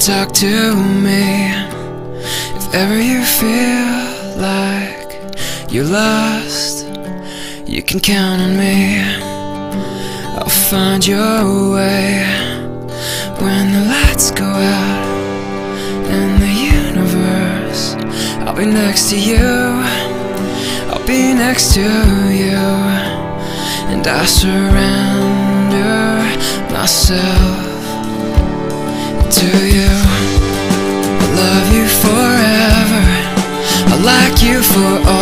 talk to me. If ever you feel like you're lost, you can count on me. I'll find your way when the lights go out in the universe. I'll be next to you, I'll be next to you, and I surrender myself to you. I love you forever, I like you for all